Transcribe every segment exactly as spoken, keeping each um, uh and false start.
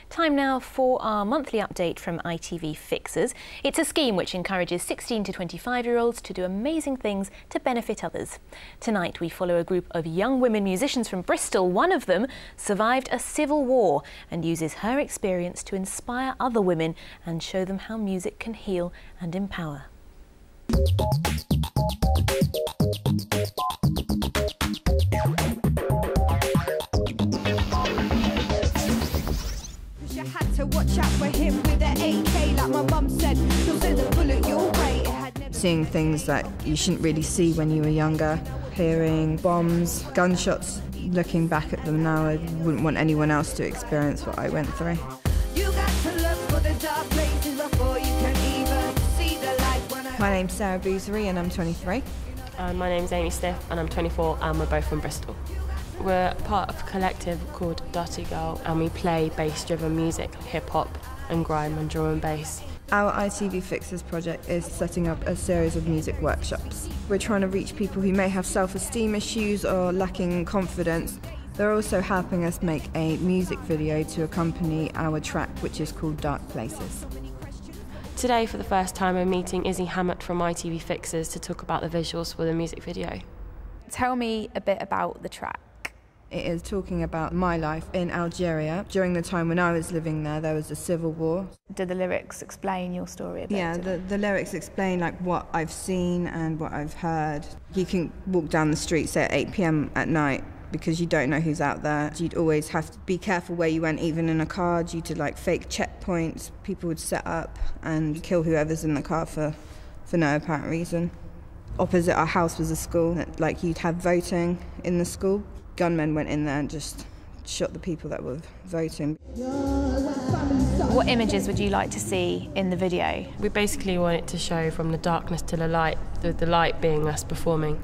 Time now for our monthly update from I T V Fixers. It's a scheme which encourages sixteen to twenty-five-year-olds to do amazing things to benefit others. Tonight we follow a group of young women musicians from Bristol. One of them survived a civil war and uses her experience to inspire other women and show them how music can heal and empower. To watch out for him with an A K, like my mum said, you'll send a bullet your way. It had never... Seeing things that you shouldn't really see when you were younger, hearing bombs, gunshots, looking back at them now, I wouldn't want anyone else to experience what I went through. You got to look for the dark places before you can even see the light. When I... My name's Sarah Boursri and I'm twenty-three. Uh, my name's Amy Stiff and I'm twenty-four and we're both from Bristol. We're part of a collective called Dutty Girls and we play bass-driven music, hip-hop and grime and drum and bass. Our I T V Fixers project is setting up a series of music workshops. We're trying to reach people who may have self-esteem issues or lacking confidence. They're also helping us make a music video to accompany our track, which is called Dark Places. Today, for the first time, I'm meeting Izzy Hammett from I T V Fixers to talk about the visuals for the music video. Tell me a bit about the track. It is talking about my life in Algeria. During the time when I was living there, there was a civil war. Do the lyrics explain your story a bit? Yeah, the, the lyrics explain like what I've seen and what I've heard. You can walk down the street, say at eight p m at night, because you don't know who's out there. You'd always have to be careful where you went, even in a car, due to like fake checkpoints. People would set up and kill whoever's in the car for, for no apparent reason. Opposite our house was a school. Like you'd have voting in the school. Gunmen went in there and just shot the people that were voting. What images would you like to see in the video? We basically want it to show from the darkness to the light, the, the light being us performing.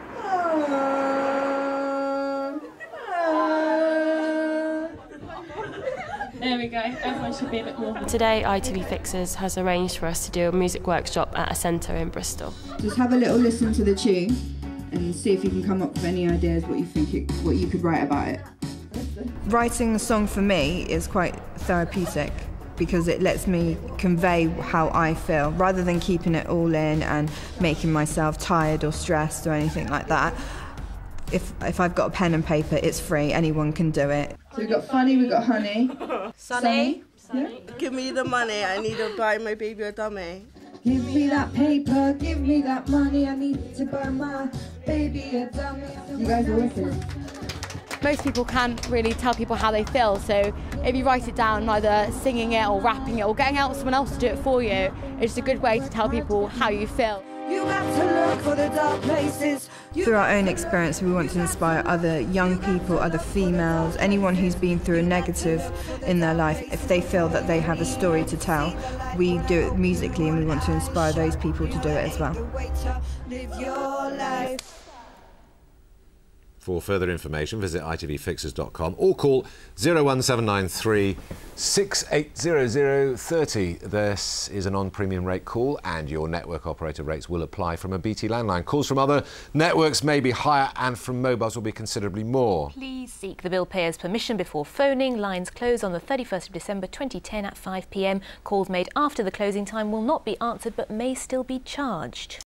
There we go, everyone should be a bit more. Today I T V Fixers has arranged for us to do a music workshop at a centre in Bristol. Just have a little listen to the tune and see if you can come up with any ideas what you think it, what you could write about it. Writing a song for me is quite therapeutic because it lets me convey how I feel rather than keeping it all in and making myself tired or stressed or anything like that. If, if I've got a pen and paper, it's free, anyone can do it. So we've got Funny, we've got Honey. Sunny. Sunny. Yeah. Give me the money, I need to buy my baby a dummy. Give me that paper, give me that money, I need to buy my baby a dummy. You guys are wicked. Most people can't really tell people how they feel, so if you write it down, either singing it or rapping it or getting out someone else to do it for you, it's just a good way to tell people how you feel. You got to look for the dark places. Through our own experience, we want to inspire other young people, other females, anyone who's been through a negative in their life. If they feel that they have a story to tell, we do it musically and we want to inspire those people to do it as well. For further information, visit I T V fixers dot com or call zero one seven nine three, six eight zero zero three zero. This is a non-premium rate call and your network operator rates will apply from a B T landline. Calls from other networks may be higher and from mobiles will be considerably more. Please seek the bill payer's permission before phoning. Lines close on the thirty-first of December twenty ten at five p m. Calls made after the closing time will not be answered but may still be charged.